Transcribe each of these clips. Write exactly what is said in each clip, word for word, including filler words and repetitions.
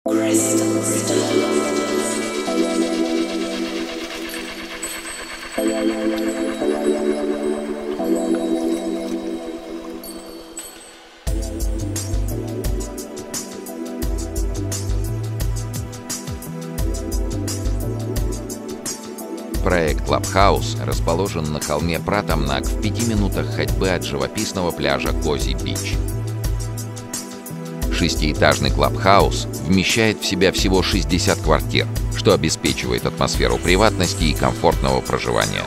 Проект Clubhouse расположен на холме Пратамнак в пяти минутах ходьбы от живописного пляжа Кози-Бич. Шестиэтажный Clubhouse вмещает в себя всего шестьдесят квартир, что обеспечивает атмосферу приватности и комфортного проживания.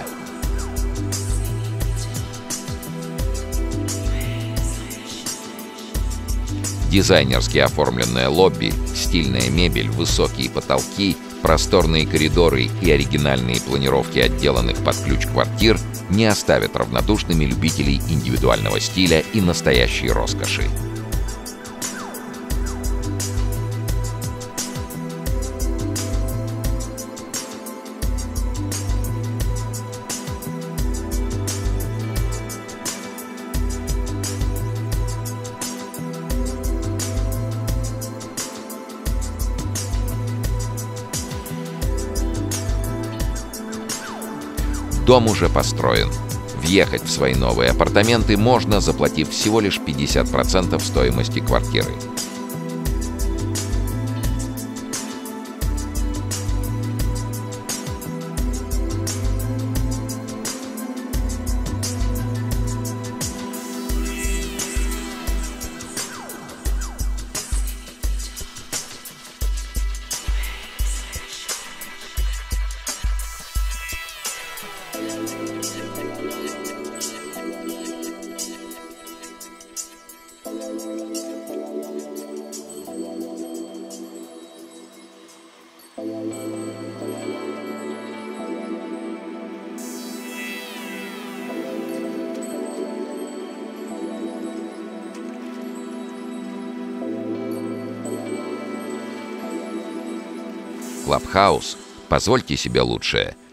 Дизайнерски оформленное лобби, стильная мебель, высокие потолки, просторные коридоры и оригинальные планировки отделанных под ключ квартир не оставят равнодушными любителей индивидуального стиля и настоящей роскоши. Дом уже построен. Въехать в свои новые апартаменты можно, заплатив всего лишь пятьдесят процентов стоимости квартиры. Clubhouse, позвольте себе лучшее.